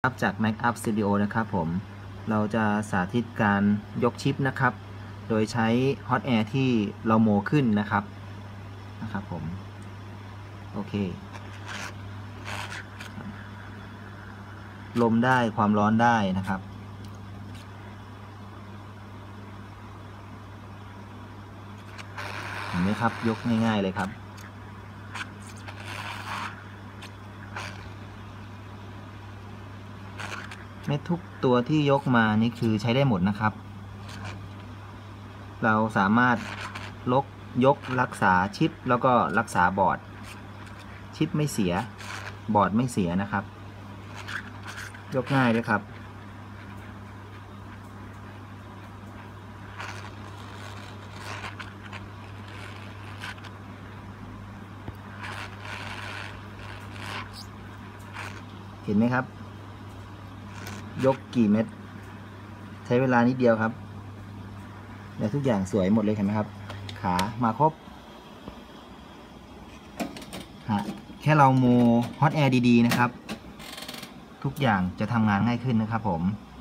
จาก MacUp Studio นะครับผมเราจะสาธิตการยกชิปนะครับโดยใช้ Hot Air ที่เราโมขึ้นนะครับผมโอเคลมได้ความร้อนได้นะครับเห็นไหมครับยกง่ายๆเลยครับเม็ดทุกตัวที่ยกมานี่คือใช้ได้หมดนะครับเราสามารถยกรักษาชิปแล้วก็รักษาบอร์ดชิปไม่เสียบอร์ดไม่เสียนะครับยกง่ายด้วยครับเห็นไหมครับยกกี่เม็ดใช้เวลานิดเดียวครับแล้วทุกอย่างสวยหมดเลยเห็นไหมครับขามาครบแค่เราโมฮอตแอร์ดีๆนะครับทุกอย่างจะทำงานง่ายขึ้นนะครับผม